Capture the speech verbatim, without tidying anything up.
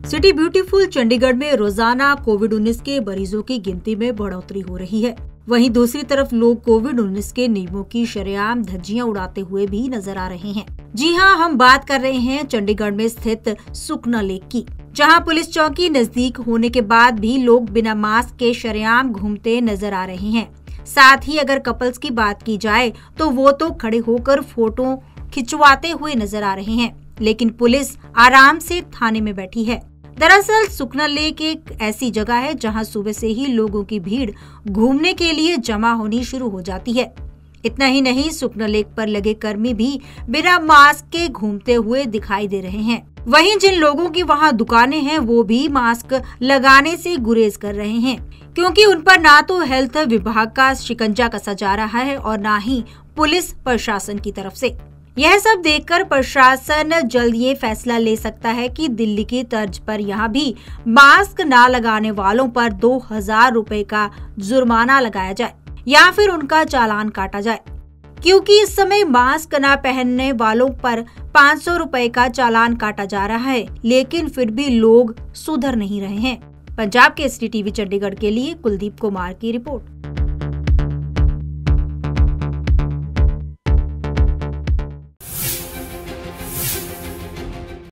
City beautiful Chandigarh में रोजाना Covid उन्नीस के मरीजों की गिनती में बढ़ोतरी हो रही है। वहीं दूसरी तरफ लोग कोविड उन्नीस के नियमों की शरेआम धज्जियां उड़ाते हुए भी नजर आ रहे हैं। जी हां, हम बात कर रहे हैं चंडीगढ़ में स्थित सुखना लेक की, जहां पुलिस चौकी नजदीक होने के बाद भी लोग बिना मास्क के शरेआम घूमते नजर आ रहे हैं। साथ ही अगर कपल्स की बात की जाए तो वो तो खड़े होकर फोटो खिंचवाते हुए नजर आ रहे हैं, लेकिन पुलिस आराम से थाने में बैठी है। दरअसल सुखना लेक एक ऐसी जगह है जहां सुबह से ही लोगों की भीड़ घूमने के लिए जमा होनी शुरू हो जाती है। इतना ही नहीं, सुखना लेक पर लगे कर्मी भी बिना मास्क के घूमते हुए दिखाई दे रहे हैं। वहीं जिन लोगों की वहां दुकानें हैं वो भी मास्क लगाने से गुरेज कर रहे हैं, क्योंकि उन पर ना तो हेल्थ विभाग का शिकंजा कसा जा रहा है और ना ही पुलिस प्रशासन की तरफ से। यह सब देखकर प्रशासन जल्द ये फैसला ले सकता है कि दिल्ली की तर्ज पर यहाँ भी मास्क ना लगाने वालों पर दो हजार रुपए का जुर्माना लगाया जाए या फिर उनका चालान काटा जाए, क्योंकि इस समय मास्क ना पहनने वालों पर पाँच सौ रुपए का चालान काटा जा रहा है, लेकिन फिर भी लोग सुधर नहीं रहे हैं। पंजाब के S D T V Chandigarh के लिए कुलदीप कुमार की रिपोर्ट।